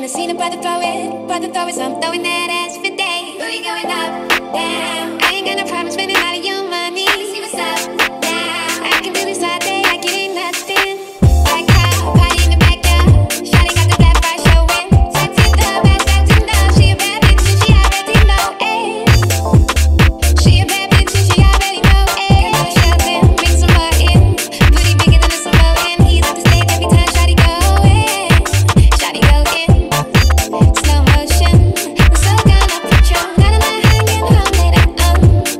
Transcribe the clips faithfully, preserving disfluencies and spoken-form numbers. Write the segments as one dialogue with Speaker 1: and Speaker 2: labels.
Speaker 1: seen a brother throw it, brother throw it, so I'm throwing that ass for days. Booty going up, down. I ain't got no problem spending all of your money. See what's up, down. I can do this all day like it ain't nothing. Black car, party in the back door. Shawty got the black bar showing. Sexy in the best back to know. She a bad bitch and she already know it. She a bad bitch and she already know it. Gotta show them, bring some more in. Booty bigger than a Samoan. He's at the stage every time Shawty go in. Shawty go in. Slow motion. I'm so gonna put you out of my hanging home later on.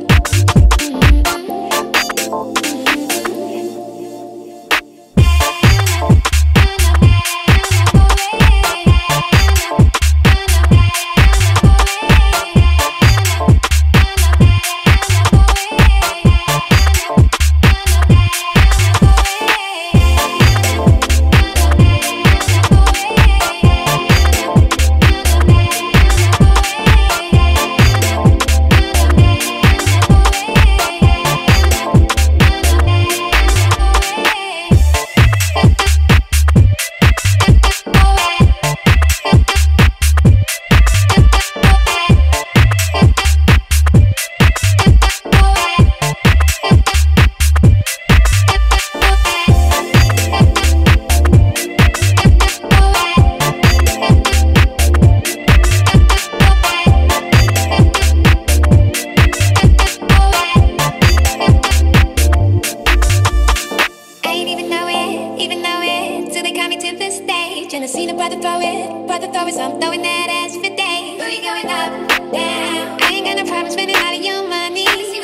Speaker 1: And I seen a brother throw it, brother throw it, so I'm throwing that ass for days. Booty going up, down. I ain't got no problem spending all of your money.